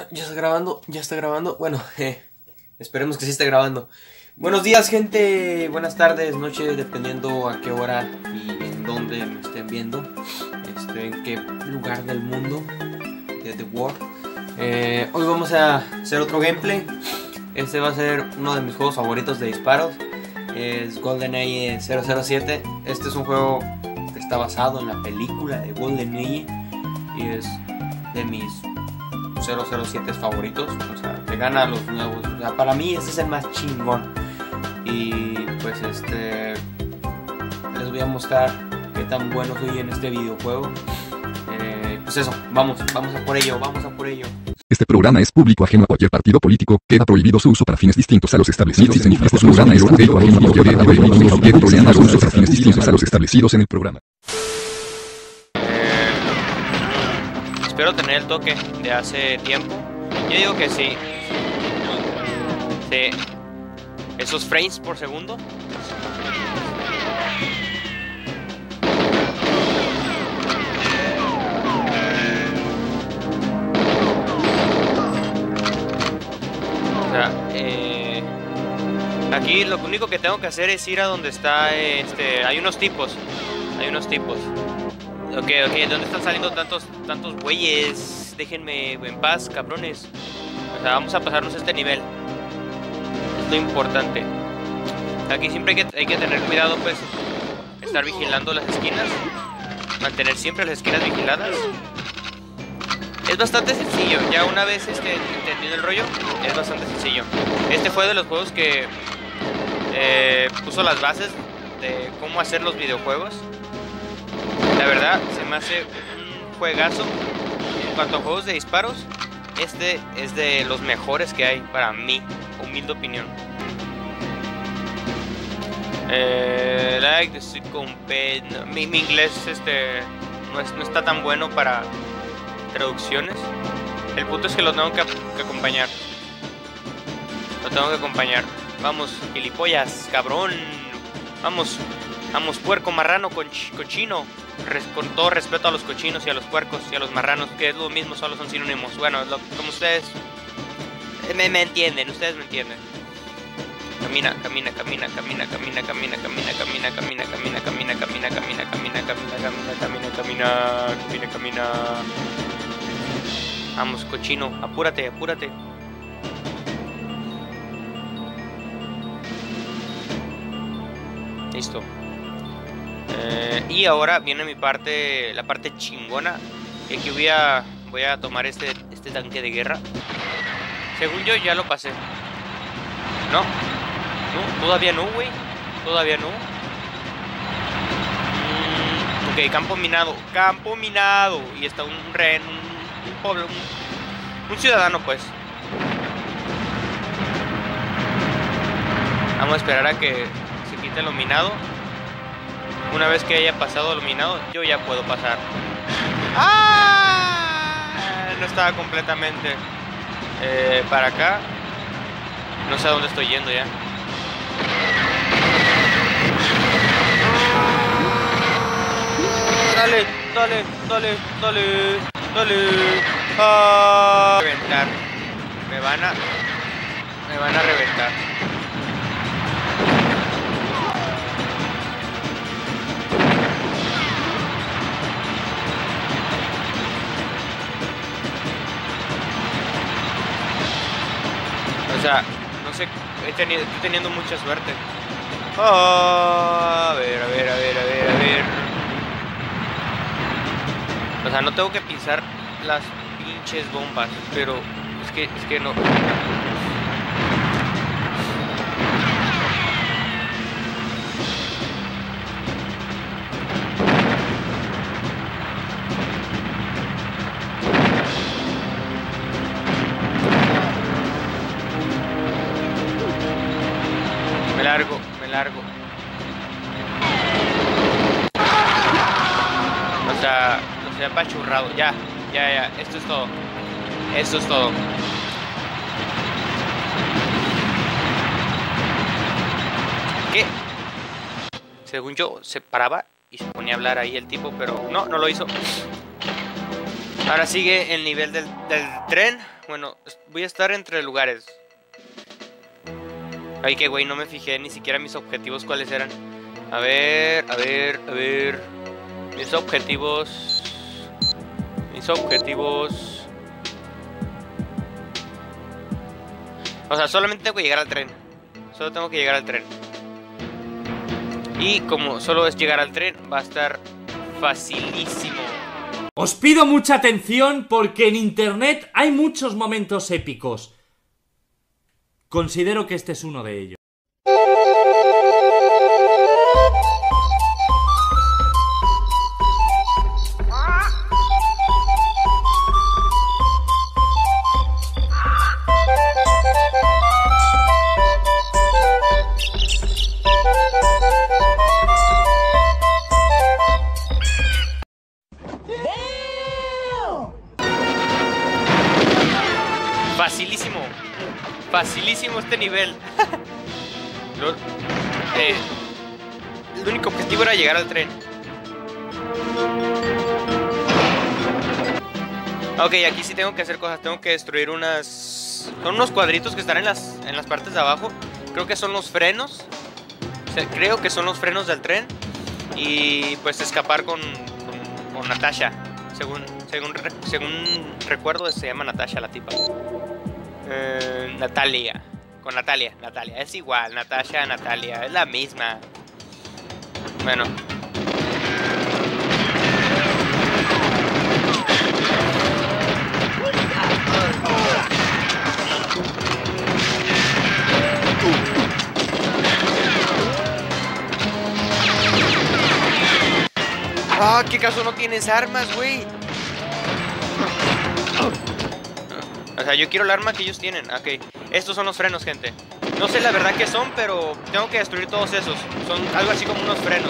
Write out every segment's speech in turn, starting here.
Ya está grabando, ya está grabando. Bueno, esperemos que sí esté grabando. Buenos días, gente. Buenas tardes, noche, dependiendo a qué hora y en dónde me estén viendo. En qué lugar del mundo, de The World. Hoy vamos a hacer otro gameplay. Este va a ser uno de mis juegos favoritos de disparos. Es GoldenEye 007. Este es un juego que está basado en la película de GoldenEye y es de mis 007 favoritos, o sea, le gana a los nuevos, o sea, para mí ese es el más chingón. Y pues les voy a mostrar qué tan bueno soy en este videojuego. Pues eso, vamos a por ello, Este programa es público ajeno a cualquier partido político. Queda prohibido su uso para fines distintos a los establecidos en el programa. Este programa es público ajeno a cualquier partido político. Queda prohibido su uso para fines distintos a los establecidos en el programa. Espero tener el toque de hace tiempo. Yo digo que sí. Sí. Esos frames por segundo. O sea, aquí lo único que tengo que hacer es ir a donde está hay unos tipos. Ok, ¿dónde están saliendo tantos güeyes? Déjenme en paz, cabrones. O sea, vamos a pasarnos este nivel. Es lo importante. Aquí siempre hay que tener cuidado, pues, estar vigilando las esquinas. Mantener siempre las esquinas vigiladas. Es bastante sencillo. Ya una vez entendido el rollo, es bastante sencillo. Este fue de los juegos que puso las bases de cómo hacer los videojuegos. La verdad, se me hace un juegazo. En cuanto a juegos de disparos, este es de los mejores que hay para mi humilde opinión. Mi inglés no está tan bueno para traducciones. El punto es que lo tengo que acompañar. Vamos, gilipollas, cabrón. Vamos, puerco, marrano, cochino. Con todo respeto a los cochinos y a los puercos y a los marranos, que es lo mismo, solo son sinónimos. Bueno, como ustedes me entienden, ustedes me entienden. Camina. Vamos, cochino, apúrate. Listo. Y ahora viene la parte chingona. Y aquí voy a tomar este tanque de guerra. Según yo ya lo pasé. No, todavía no, güey. Ok, campo minado. Y está un rehén, un pueblo, un ciudadano, pues. Vamos a esperar a que se quite lo minado. Una vez que haya pasado lo minado, yo ya puedo pasar. ¡Ah! No estaba completamente para acá. No sé a dónde estoy yendo ya. Dale. Reventar. Me van a reventar. O sea, no sé, estoy teniendo mucha suerte. A ver. O sea, no tengo que pisar las pinches bombas, pero es que no. Me largo. O sea, los he apachurrado. Ya. Esto es todo. ¿Qué? Según yo, se paraba y se ponía a hablar ahí el tipo, pero no lo hizo. Ahora sigue el nivel del tren. Bueno, voy a estar entre lugares. Ay, que güey, no me fijé ni siquiera mis objetivos cuáles eran. A ver. Mis objetivos. O sea, solamente tengo que llegar al tren. Solo tengo que llegar al tren. Y como solo es llegar al tren, va a estar facilísimo. Os pido mucha atención porque en internet hay muchos momentos épicos. Considero que este es uno de ellos. Facilísimo este nivel. El único objetivo era llegar al tren. Ok, aquí sí tengo que hacer cosas. Tengo que destruir unas... Son unos cuadritos que están en las partes de abajo. Creo que son los frenos. O sea, creo que son los frenos del tren. Y pues escapar con Natasha. Según recuerdo, se llama Natasha la tipa. Natalia. Con Natalia. Es igual. Natasha, Natalia. Es la misma. Bueno. Ah, ¿qué caso no tienes armas, güey? O sea, yo quiero el arma que ellos tienen. Ok, estos son los frenos, gente. No sé la verdad qué son, pero tengo que destruir todos esos. Son algo así como unos frenos.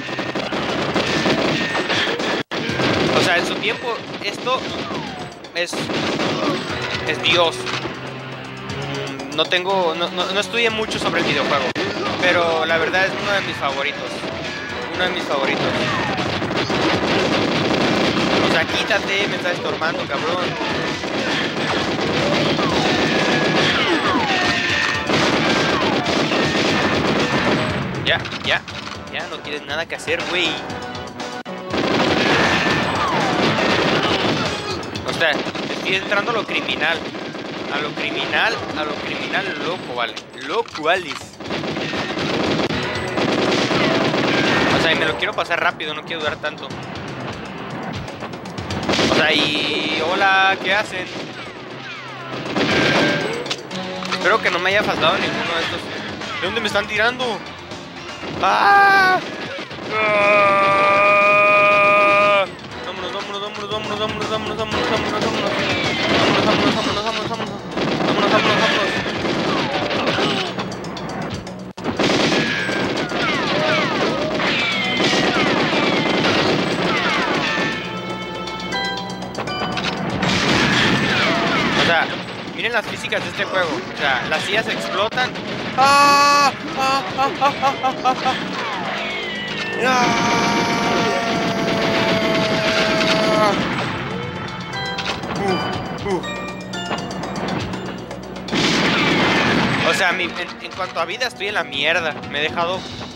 O sea, en su tiempo, esto es Dios. No estudié mucho sobre el videojuego, pero la verdad es uno de mis favoritos. O sea, quítate, me estás estorbando, cabrón. Ya, no tienes nada que hacer, güey. O sea, estoy entrando a lo criminal. A lo criminal loco, vale. Loco, Alice. O sea, y me lo quiero pasar rápido, no quiero durar tanto. O sea, y... Hola, ¿qué hacen? Espero que no me haya faltado ninguno de estos. ¿De dónde me están tirando? ¡Ah! ¡Ah! Vámonos. O sea, miren las físicas de este juego. O sea, las sillas explotan. ¡Ah! O sea, en cuanto a vida estoy en la mierda. Me he dejado...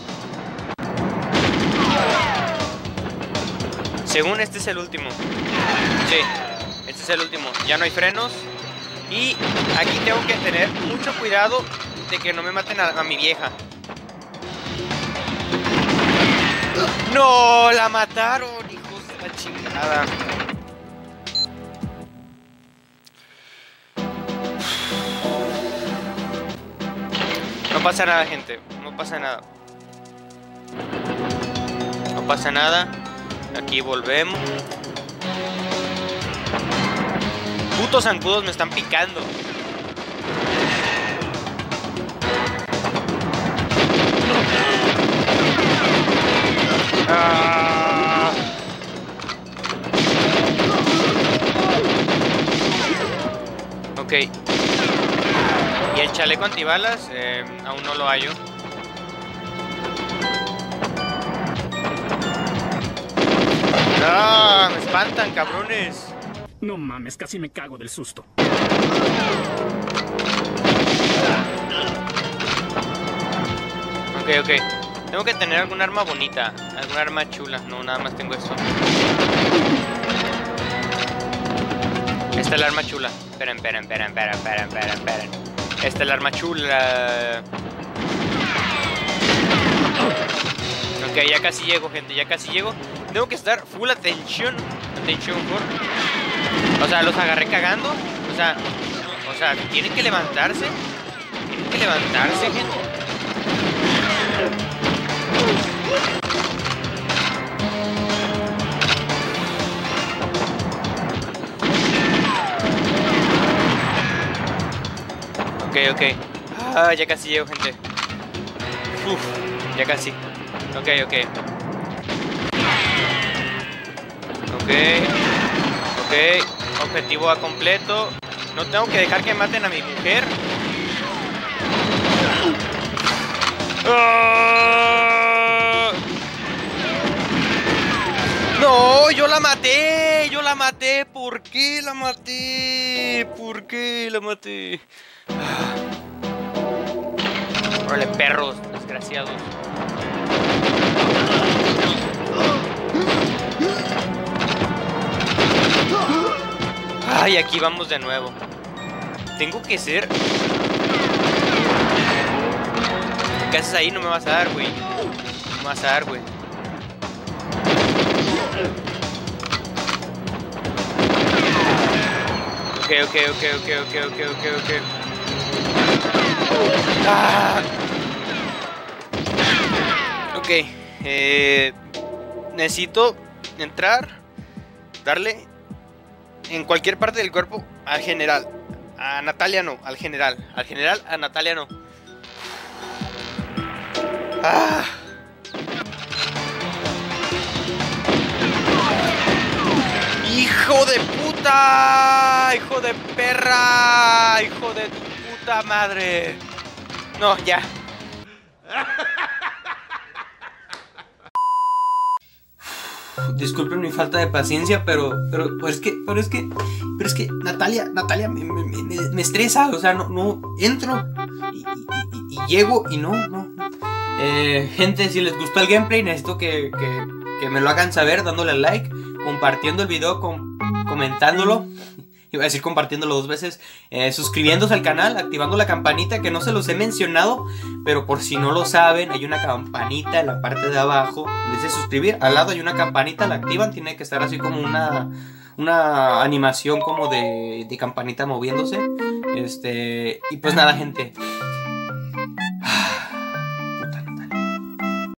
Según este es el último. Sí, este es el último. Ya no hay frenos. Y aquí tengo que tener mucho cuidado de que no me maten a mi vieja. ¡No! ¡La mataron! ¡Hijos de la chingada! No pasa nada, gente. No pasa nada. No pasa nada. Aquí volvemos. Putos zancudos me están picando. Ah. Ok. Y el chaleco antibalas, aún no lo hallo. ¡Ah! ¡Me espantan, cabrones! No mames, casi me cago del susto. Ok. Tengo que tener algún arma bonita, algún arma chula. No, nada más tengo eso. Esta es la arma chula. Esperen. Esta es la arma chula. Ok, ya casi llego, gente, ya casi llego. Tengo que estar full atención. O sea, los agarré cagando. O sea, tienen que levantarse. Gente. Ok. Ah, ya casi llego, gente. Uf, ya casi. Ok. Objetivo a completo. No tengo que dejar que maten a mi mujer. ¡Oh! No, yo la maté. ¿Por qué la maté? Órale, perros, desgraciados. Ay, aquí vamos de nuevo. Tengo que ser... ¿Qué haces ahí? No me vas a dar, güey. Ok. Ah. Ok. Necesito entrar, darle en cualquier parte del cuerpo al general. A Natalia no, al general. A Natalia no. Ah. ¡Hijo de puta! ¡Hijo de perra! ¡Hijo de tu puta madre! No, ya. Disculpen mi falta de paciencia, pero es que Natalia me estresa, o sea, no entro y llego y no. Gente, si les gustó el gameplay, necesito que me lo hagan saber dándole like, compartiendo el video, comentándolo. Iba a decir compartiéndolo 2 veces, suscribiéndose al canal, activando la campanita, que no se los he mencionado, pero por si no lo saben, hay una campanita en la parte de abajo, dice suscribir, al lado hay una campanita, la activan, tiene que estar así como una animación como de campanita moviéndose, y pues nada, gente,